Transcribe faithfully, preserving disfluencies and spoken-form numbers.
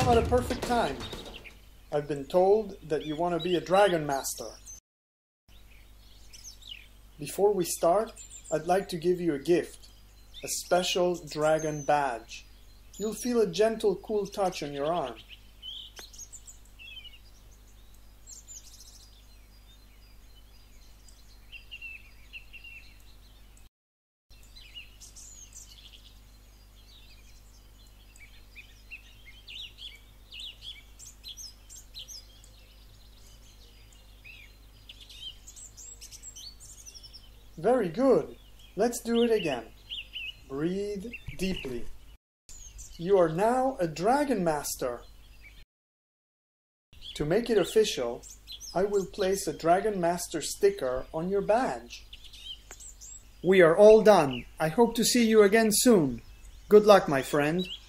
come at a perfect time. I've been told that you want to be a Dragon Master. Before we start, I'd like to give you a gift, a special dragon badge. You'll feel a gentle, cool touch on your arm. Very good. Let's do it again. Breathe deeply. You are now a Dragon Master. To make it official, I will place a Dragon Master sticker on your badge. We are all done. I hope to see you again soon. Good luck, my friend.